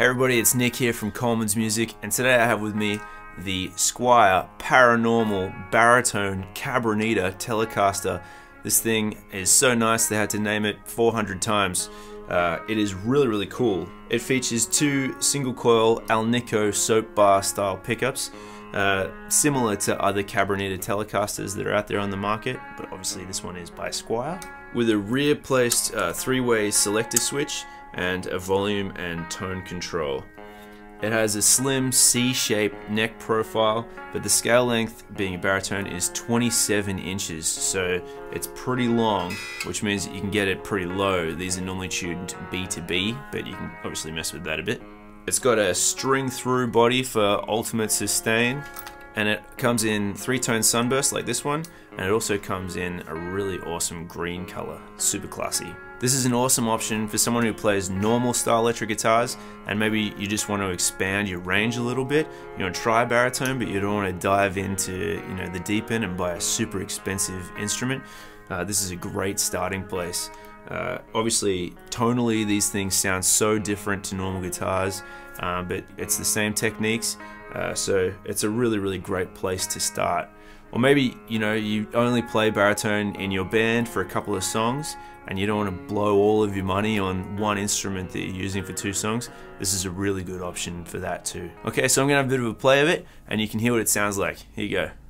Hey everybody, it's Nick here from Coleman's Music, and today I have with me the Squier Paranormal Baritone Cabronita Telecaster. This thing is so nice they had to name it 400 times. It is really cool. It features two single-coil alnico soapbar style pickups, similar to other Cabronita Telecasters that are out there on the market, but obviously this one is by Squier, with a rear-placed three-way selector switch and a volume and tone control. It has a slim C-shaped neck profile, but the scale length, being a baritone, is 27 inches, so it's pretty long, which means you can get it pretty low. These are normally tuned B to B, but you can obviously mess with that a bit. It's got a string-through body for ultimate sustain, and it comes in three-tone sunburst like this one, and it also comes in a really awesome green color, super classy. This is an awesome option for someone who plays normal style electric guitars and maybe you just want to expand your range a little bit. You want to try baritone, but you don't want to dive into the deep end and buy a super expensive instrument. This is a great starting place. Obviously, tonally, these things sound so different to normal guitars, but it's the same techniques, so it's a really great place to start. Or maybe you only play baritone in your band for a couple of songs and you don't want to blow all of your money on one instrument that you're using for two songs. This is a really good option for that too. Okay, so I'm gonna have a bit of a play of it and you can hear what it sounds like. Here you go.